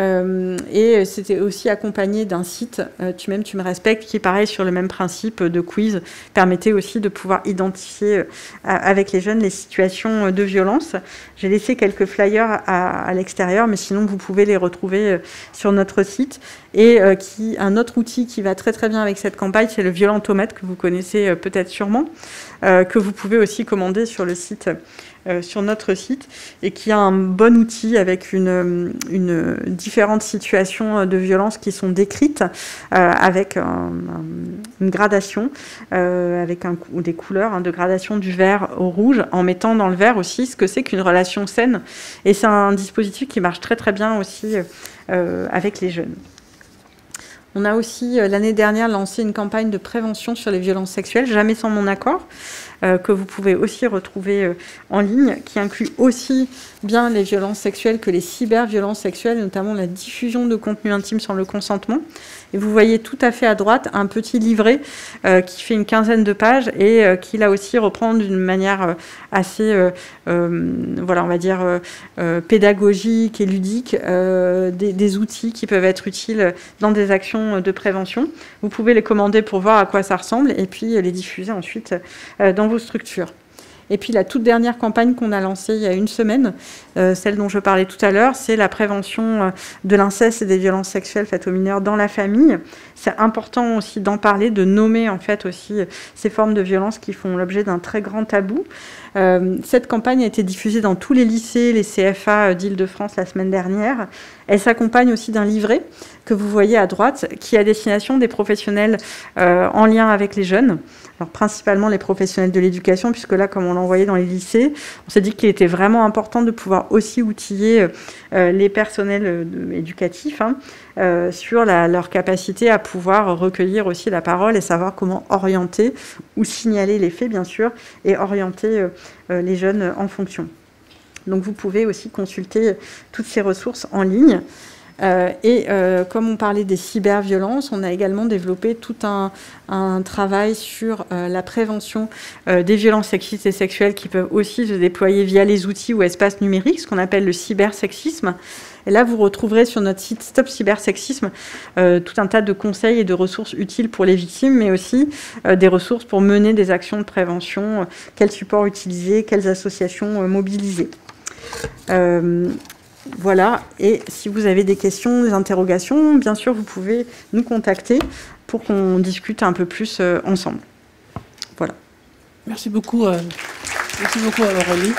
Et c'était aussi accompagné d'un site Tu m'aimes, tu me respectes, qui est pareil sur le même principe de quiz, permettait aussi de pouvoir identifier avec les jeunes les situations de violence. J'ai laissé quelques flyers à l'extérieur, mais sinon vous pouvez les retrouver sur notre site. Et un autre outil qui va très très bien avec cette campagne, c'est le Violentomètre, que vous connaissez peut-être sûrement, que vous pouvez aussi commander sur le site, sur notre site, et qui a un bon outil avec une différentes situations de violence qui sont décrites avec une gradation, avec des couleurs de gradation du vert au rouge, en mettant dans le vert aussi ce que c'est qu'une relation saine. Et c'est un dispositif qui marche très très bien aussi avec les jeunes. On a aussi, l'année dernière, lancé une campagne de prévention sur les violences sexuelles, jamais sans mon accord, que vous pouvez aussi retrouver en ligne, qui inclut aussi bien les violences sexuelles que les cyber-violences sexuelles, notamment la diffusion de contenu intime sans le consentement. Et vous voyez tout à fait à droite un petit livret qui fait une 15aine de pages et qui là aussi reprend d'une manière assez, voilà, on va dire, pédagogique et ludique des outils qui peuvent être utiles dans des actions de prévention. Vous pouvez les commander pour voir à quoi ça ressemble et puis les diffuser ensuite dans vos structures. Et puis la toute dernière campagne qu'on a lancée il y a une semaine, celle dont je parlais tout à l'heure, c'est la prévention de l'inceste et des violences sexuelles faites aux mineurs dans la famille. C'est important aussi d'en parler, de nommer en fait aussi ces formes de violence qui font l'objet d'un très grand tabou. Cette campagne a été diffusée dans tous les lycées, les CFA d'Île-de-France la semaine dernière. Elle s'accompagne aussi d'un livret que vous voyez à droite, qui est à destination des professionnels en lien avec les jeunes. Alors principalement les professionnels de l'éducation, puisque là, comme on l'envoyait dans les lycées, on s'est dit qu'il était vraiment important de pouvoir aussi outiller les personnels éducatifs sur leur capacité à pouvoir recueillir aussi la parole et savoir comment orienter ou signaler les faits, bien sûr, et orienter les jeunes en fonction. Donc vous pouvez aussi consulter toutes ces ressources en ligne. Comme on parlait des cyberviolences, on a également développé tout un travail sur la prévention des violences sexistes et sexuelles qui peuvent aussi se déployer via les outils ou espaces numériques, ce qu'on appelle le cybersexisme. Et là, vous retrouverez sur notre site Stop Cybersexisme tout un tas de conseils et de ressources utiles pour les victimes, mais aussi des ressources pour mener des actions de prévention, quels supports utiliser, quelles associations mobiliser. Voilà, et si vous avez des questions, des interrogations, bien sûr, vous pouvez nous contacter pour qu'on discute un peu plus ensemble. Voilà. Merci beaucoup Aurélie.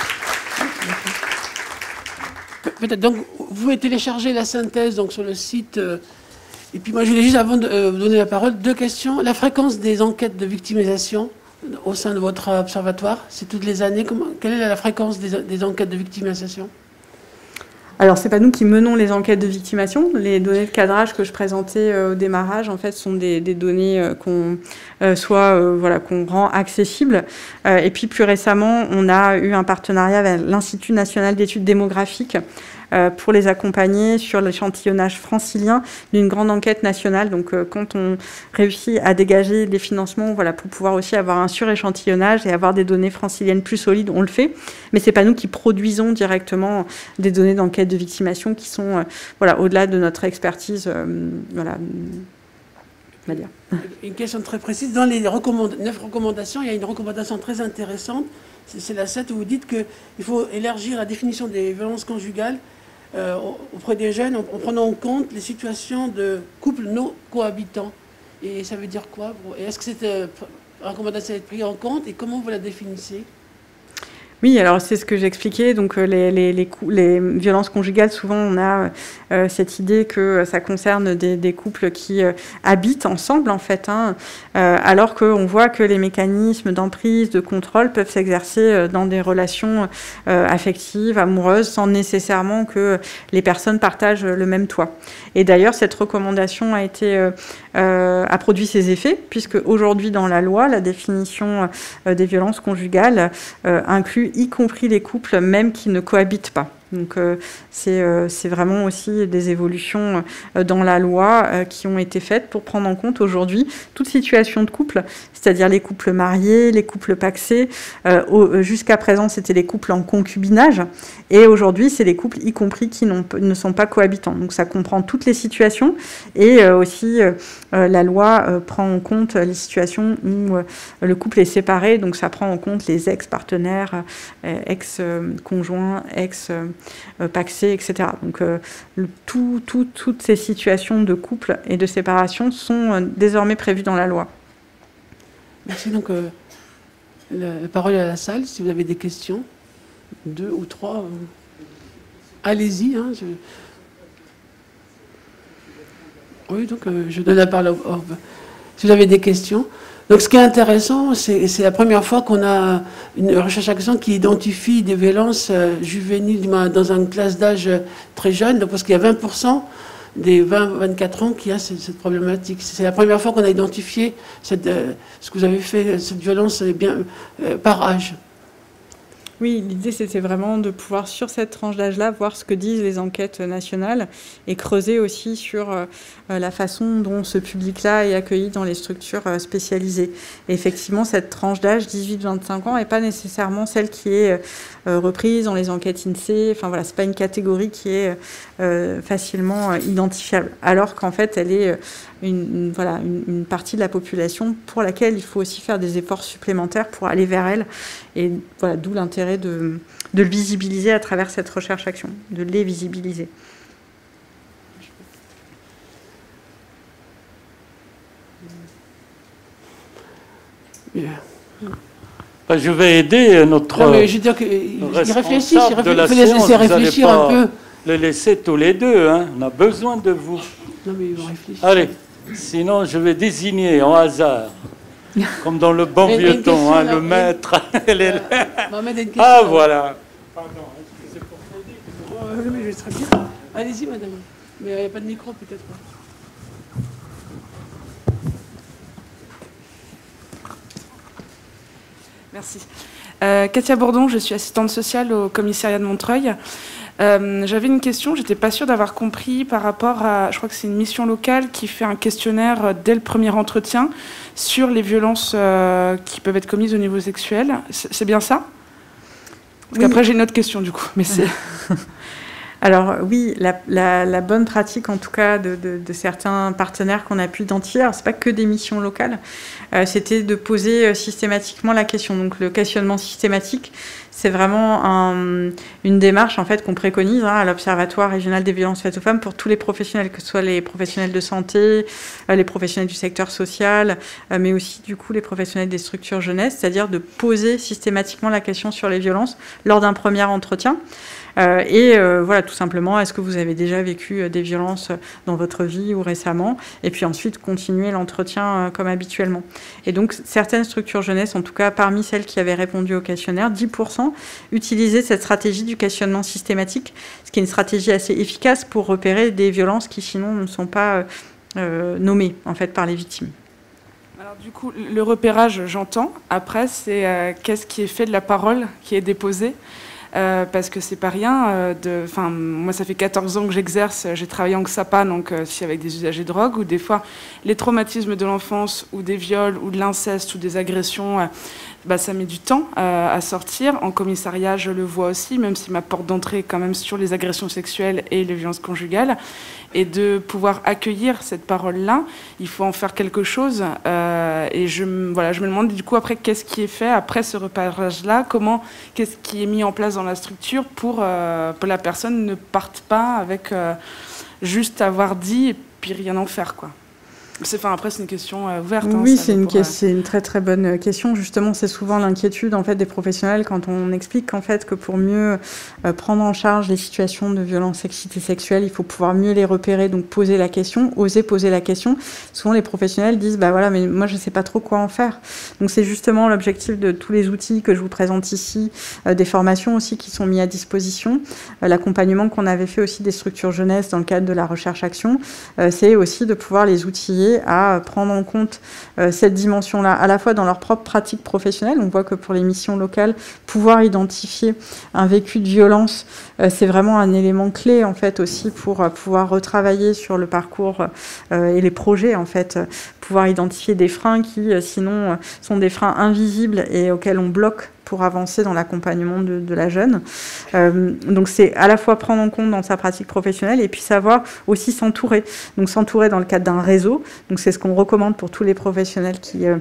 Peut-être donc, vous pouvez télécharger la synthèse donc, sur le site. Et puis moi, je voulais juste, avant de vous donner la parole, 2 questions. La fréquence des enquêtes de victimisation au sein de votre observatoire, c'est toutes les années. Quelle est la fréquence des enquêtes de victimisation ? Alors, ce n'est pas nous qui menons les enquêtes de victimation. Les données de cadrage que je présentais au démarrage, en fait, sont des données qu'on rend accessibles. Et puis, plus récemment, on a eu un partenariat avec l'Institut national d'études démographiques pour les accompagner sur l'échantillonnage francilien d'une grande enquête nationale. Donc, quand on réussit à dégager des financements, voilà, pour pouvoir aussi avoir un suréchantillonnage et avoir des données franciliennes plus solides, on le fait. Mais c'est pas nous qui produisons directement des données d'enquête de victimation qui sont, au-delà de notre expertise, on va dire. Une question très précise. Dans les 9 recommandations, il y a une recommandation très intéressante. C'est la 7 où vous dites qu'il faut élargir la définition des violences conjugales auprès des jeunes en prenant en compte les situations de couples non cohabitants. Et ça veut dire quoi? Et est-ce que cette recommandation est prise en compte et comment vous la définissez? Oui, alors c'est ce que j'expliquais. Donc les violences conjugales, souvent on a cette idée que ça concerne des couples qui habitent ensemble en fait, alors qu'on voit que les mécanismes d'emprise, de contrôle peuvent s'exercer dans des relations affectives, amoureuses, sans nécessairement que les personnes partagent le même toit. Et d'ailleurs, cette recommandation a produit ses effets, puisque aujourd'hui dans la loi, la définition des violences conjugales inclut y compris les couples même qui ne cohabitent pas. Donc c'est vraiment aussi des évolutions dans la loi qui ont été faites pour prendre en compte aujourd'hui toute situation de couple, c'est-à-dire les couples mariés, les couples pacsés. Jusqu'à présent, c'était les couples en concubinage. Et aujourd'hui, c'est les couples y compris qui ne sont pas cohabitants. Donc ça comprend toutes les situations. Et aussi, la loi prend en compte les situations où le couple est séparé. Donc ça prend en compte les ex-partenaires, ex-conjoints, pacsés, etc. Donc toutes ces situations de couple et de séparation sont désormais prévues dans la loi. Merci. Donc la parole est à la salle. Si vous avez des questions, 2 ou 3, allez-y. Oui, donc je donne la parole si vous avez des questions. Donc ce qui est intéressant, c'est la première fois qu'on a une recherche action qui identifie des violences juvéniles dans une classe d'âge très jeune, donc parce qu'il y a 20% des 20-24 ans qui a cette problématique. C'est la première fois qu'on a identifié ce que vous avez fait, cette violence par âge. Oui, l'idée c'était vraiment de pouvoir, sur cette tranche d'âge-là, voir ce que disent les enquêtes nationales et creuser aussi sur la façon dont ce public-là est accueilli dans les structures spécialisées. Et effectivement, cette tranche d'âge, 18-25 ans, n'est pas nécessairement celle qui est reprise dans les enquêtes INSEE. Enfin voilà, c'est pas une catégorie qui est facilement identifiable. Alors qu'en fait, elle est voilà, une partie de la population pour laquelle il faut aussi faire des efforts supplémentaires pour aller vers elle. Et voilà, d'où l'intérêt de le visibiliser à travers cette recherche-action, de les visibiliser. Yeah. Je vais aider notre. Non, mais je veux dire qu'ils réfléchissent, il faut les laisser réfléchir un peu. Les laisser tous les deux, hein. On a besoin de vous. Non, mais ils vont réfléchir. Allez, sinon je vais désigner en hasard, comme dans le bon vieux temps, hein, le maître. Ah, voilà. Pardon, c'est pour t'aider. Oui, mais je serais bien. Allez-y, madame. Mais il n'y a pas de micro, peut-être pas. Merci. Katia Bourdon, je suis assistante sociale au commissariat de Montreuil. J'avais une question, j'étais pas sûre d'avoir compris par rapport à, je crois que c'est une mission locale qui fait un questionnaire dès le premier entretien sur les violences qui peuvent être commises au niveau sexuel. C'est bien ça? Parce qu'après j'ai une autre question du coup, mais c'est... Alors oui, la bonne pratique en tout cas de certains partenaires qu'on a pu identifier, alors c'est pas que des missions locales, c'était de poser systématiquement la question. Donc le questionnement systématique, c'est vraiment une démarche en fait qu'on préconise à l'Observatoire régional des violences faites aux femmes pour tous les professionnels, que ce soit les professionnels de santé, les professionnels du secteur social, mais aussi du coup les professionnels des structures jeunesse, c'est-à-dire de poser systématiquement la question sur les violences lors d'un premier entretien. Voilà, tout simplement, est-ce que vous avez déjà vécu des violences dans votre vie ou récemment? Et puis ensuite, continuer l'entretien comme habituellement. Et donc, certaines structures jeunesse, en tout cas parmi celles qui avaient répondu au questionnaire, 10% utilisaient cette stratégie du questionnement systématique, ce qui est une stratégie assez efficace pour repérer des violences qui sinon ne sont pas nommées en fait, par les victimes. Alors du coup, le repérage, j'entends. Après, c'est qu'est-ce qui est fait de la parole qui est déposée? Parce que c'est pas rien. Moi, ça fait 14 ans que j'exerce. J'ai travaillé en XAPA, donc avec des usagers de drogue, ou des fois les traumatismes de l'enfance, ou des viols, ou de l'inceste, ou des agressions, ça met du temps à sortir. En commissariat, je le vois aussi, même si ma porte d'entrée est quand même sur les agressions sexuelles et les violences conjugales. Et de pouvoir accueillir cette parole-là, il faut en faire quelque chose. Et je me demande du coup après qu'est-ce qui est fait après ce repérage-là, qu'est-ce qui est mis en place dans la structure pour que la personne ne parte pas avec juste avoir dit et puis rien en faire, quoi. Après, c'est une question ouverte. Oui, c'est une très très bonne question. Justement, c'est souvent l'inquiétude en fait des professionnels quand on explique qu'en fait que pour mieux prendre en charge les situations de violence sexuelle, il faut pouvoir mieux les repérer, donc poser la question, oser poser la question. Souvent, les professionnels disent voilà, mais moi je sais pas trop quoi en faire. Donc c'est justement l'objectif de tous les outils que je vous présente ici, des formations aussi qui sont mis à disposition, l'accompagnement qu'on avait fait aussi des structures jeunesse dans le cadre de la recherche-action, c'est aussi de pouvoir les outiller à prendre en compte cette dimension-là, à la fois dans leur propre pratique professionnelle. On voit que pour les missions locales, pouvoir identifier un vécu de violence, c'est vraiment un élément clé en fait aussi pour pouvoir retravailler sur le parcours et les projets en fait, pouvoir identifier des freins qui sinon sont des freins invisibles et auxquels on bloque pour avancer dans l'accompagnement de la jeune. Donc c'est à la fois prendre en compte dans sa pratique professionnelle et puis savoir aussi s'entourer. Donc s'entourer dans le cadre d'un réseau. Donc c'est ce qu'on recommande pour tous les professionnels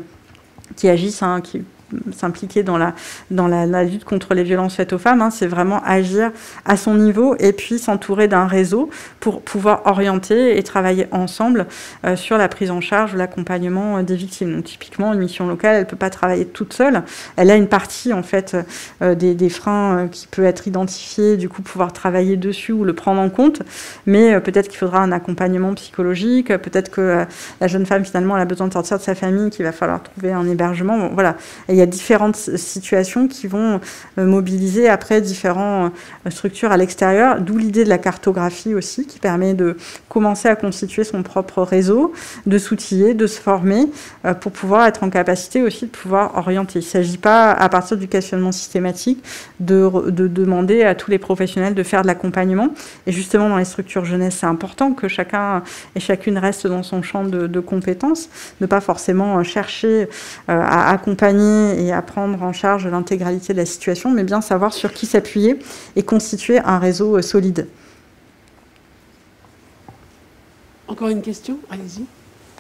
qui agissent, qui s'impliquer dans la lutte contre les violences faites aux femmes, c'est vraiment agir à son niveau et puis s'entourer d'un réseau pour pouvoir orienter et travailler ensemble sur la prise en charge, l'accompagnement des victimes. Donc typiquement, une mission locale, elle ne peut pas travailler toute seule. Elle a une partie en fait des freins qui peut être identifiée, du coup pouvoir travailler dessus ou le prendre en compte, mais peut-être qu'il faudra un accompagnement psychologique, peut-être que la jeune femme finalement elle a besoin de sortir de sa famille, qu'il va falloir trouver un hébergement. Bon, voilà. Et il y a différentes situations qui vont mobiliser après différentes structures à l'extérieur, d'où l'idée de la cartographie aussi, qui permet de commencer à constituer son propre réseau, de s'outiller, de se former, pour pouvoir être en capacité aussi de pouvoir orienter. Il ne s'agit pas, à partir du questionnement systématique, de demander à tous les professionnels de faire de l'accompagnement. Et justement, dans les structures jeunesse, c'est important que chacun et chacune reste dans son champ de compétences, ne pas forcément chercher à accompagner et à prendre en charge l'intégralité de la situation, mais bien savoir sur qui s'appuyer et constituer un réseau solide. Encore une question? Allez-y.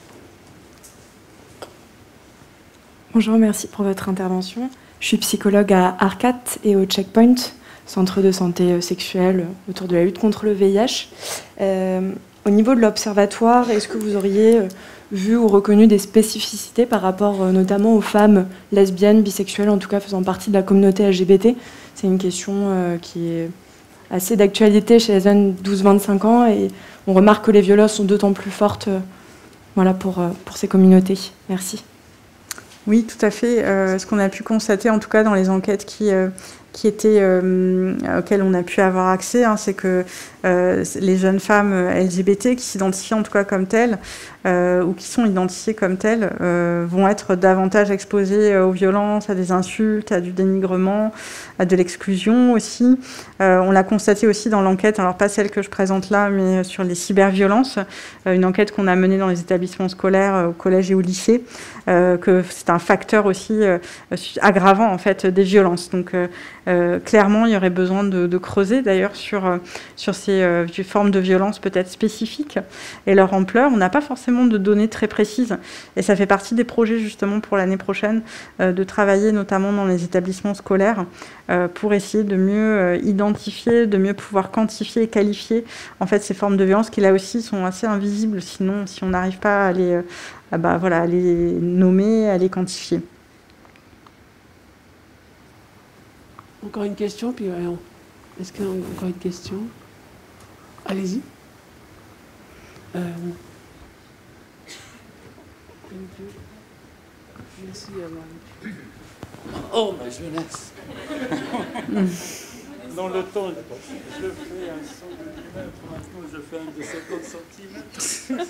Bonjour, merci pour votre intervention. Je suis psychologue à ARCAT et au Checkpoint, centre de santé sexuelle autour de la lutte contre le VIH. Au niveau de l'observatoire, est-ce que vous auriez vu ou reconnu des spécificités par rapport notamment aux femmes lesbiennes, bisexuelles, en tout cas faisant partie de la communauté LGBT? C'est une question qui est assez d'actualité chez les jeunes 12-25 ans et on remarque que les violences sont d'autant plus fortes voilà, pour ces communautés. Merci. Oui, tout à fait. Ce qu'on a pu constater, en tout cas dans les enquêtes qui étaient, auxquelles on a pu avoir accès, hein, c'est que les jeunes femmes LGBT qui s'identifient en tout cas comme telles, ou qui sont identifiées comme telles, vont être davantage exposées aux violences, à des insultes, à du dénigrement, à de l'exclusion aussi. On l'a constaté aussi dans l'enquête, alors pas celle que je présente là, mais sur les cyberviolences, une enquête qu'on a menée dans les établissements scolaires, au collège et au lycée, que c'est un facteur aussi aggravant en fait des violences. Donc clairement, il y aurait besoin de creuser d'ailleurs sur ces formes de violence peut-être spécifiques et leur ampleur. On n'a pas forcément de données très précises et ça fait partie des projets justement pour l'année prochaine de travailler notamment dans les établissements scolaires pour essayer de mieux identifier, de mieux pouvoir quantifier et qualifier en fait ces formes de violence qui là aussi sont assez invisibles sinon si on n'arrive pas à les, à les nommer, à les quantifier. Encore une question, puis est-ce qu'il y a encore une question? Allez-y. Merci. Oh, ma jeunesse. Dans le temps, je fais un 100 mm, maintenant je fais un de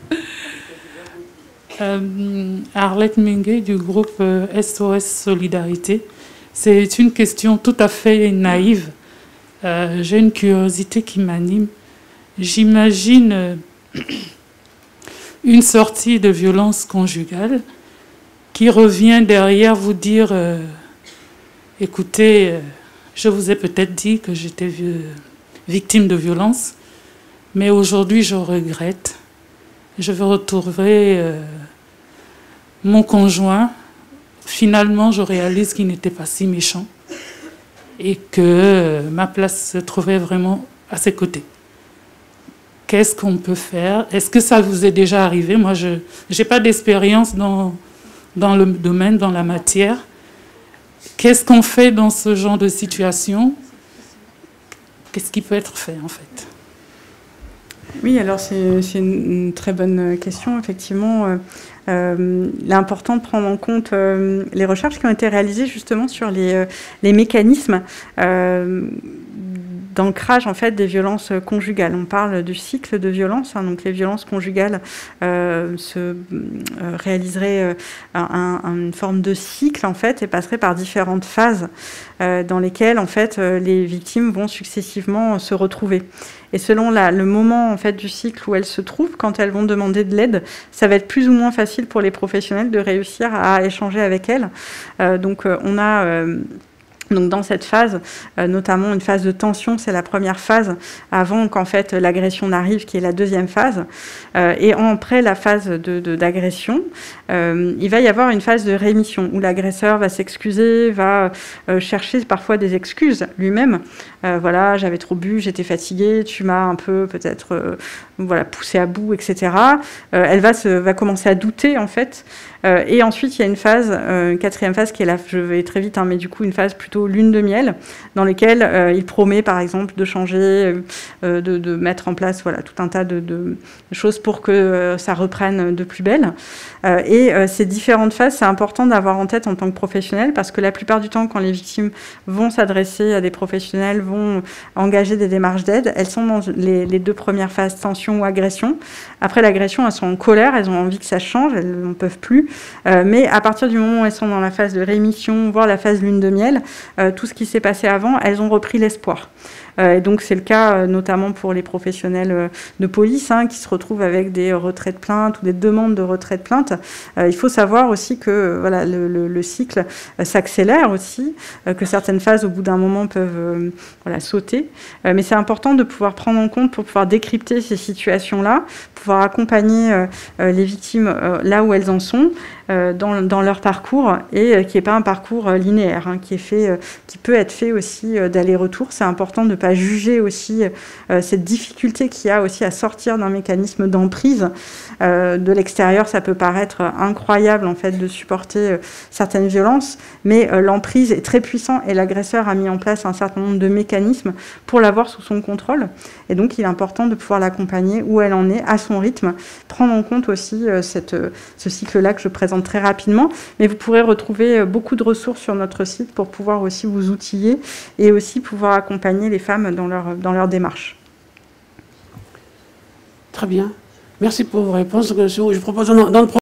50 cm. Arlette Minguet du groupe SOS Solidarité. C'est une question tout à fait naïve. J'ai une curiosité qui m'anime. J'imagine une sortie de violence conjugale qui revient derrière vous dire écoutez, je vous ai peut-être dit que j'étais victime de violence, mais aujourd'hui je regrette. Je veux retrouver mon conjoint. Finalement, je réalise qu'il n'était pas si méchant et que ma place se trouvait vraiment à ses côtés. Qu'est-ce qu'on peut faire? Est-ce que ça vous est déjà arrivé? Moi, je n'ai pas d'expérience dans le domaine, dans la matière. Qu'est-ce qu'on fait dans ce genre de situation? Qu'est-ce qui peut être fait, en fait? Oui, alors c'est une très bonne question, effectivement. L'important de prendre en compte les recherches qui ont été réalisées justement sur les mécanismes d'ancrage en fait des violences conjugales. On parle du cycle de violence, hein, donc les violences conjugales se réaliseraient une forme de cycle en fait et passeraient par différentes phases dans lesquelles en fait les victimes vont successivement se retrouver. Et selon le moment en fait du cycle où elles se trouvent, quand elles vont demander de l'aide, ça va être plus ou moins facile pour les professionnels de réussir à échanger avec elles. Donc on a donc dans cette phase, notamment une phase de tension, c'est la première phase, avant qu'en fait l'agression n'arrive, qui est la deuxième phase. Et après la phase d'agression, il va y avoir une phase de rémission, où l'agresseur va s'excuser, va chercher parfois des excuses lui-même. Voilà, j'avais trop bu, j'étais fatiguée, tu m'as un peu peut-être voilà, poussé à bout, etc. Elle va commencer à douter en fait. Et ensuite, il y a une phase, une quatrième phase qui est là, je vais très vite, hein, mais du coup une phase plutôt lune de miel, dans laquelle il promet par exemple de changer, de mettre en place voilà, tout un tas de choses pour que ça reprenne de plus belle. Et ces différentes phases, c'est important d'avoir en tête en tant que professionnel, parce que la plupart du temps, quand les victimes vont s'adresser à des professionnels, vont engager des démarches d'aide, elles sont dans les deux premières phases, tension ou agression. Après l'agression, elles sont en colère, elles ont envie que ça change, elles n'en peuvent plus. Mais à partir du moment où elles sont dans la phase de rémission, voire la phase lune de miel, tout ce qui s'est passé avant, elles ont repris l'espoir. Et donc c'est le cas notamment pour les professionnels de police qui se retrouvent avec des retraits de plainte ou des demandes de retrait de plainte. Il faut savoir aussi que voilà, le cycle s'accélère aussi, que certaines phases au bout d'un moment peuvent voilà, sauter. Mais c'est important de pouvoir prendre en compte pour pouvoir décrypter ces situations-là, pouvoir accompagner les victimes là où elles en sont, dans leur parcours et qui n'est pas un parcours linéaire, hein, qui peut être fait aussi d'aller-retour. C'est important de ne pas juger aussi cette difficulté qu'il y a aussi à sortir d'un mécanisme d'emprise. De l'extérieur, ça peut paraître incroyable en fait de supporter certaines violences, mais l'emprise est très puissante et l'agresseur a mis en place un certain nombre de mécanismes pour l'avoir sous son contrôle. Et donc, il est important de pouvoir l'accompagner où elle en est, à son rythme, prendre en compte aussi ce cycle-là que je présente très rapidement. Mais vous pourrez retrouver beaucoup de ressources sur notre site pour pouvoir aussi vous outiller et aussi pouvoir accompagner les femmes dans leur démarche. Très bien. Merci pour vos réponses. Je propose dans le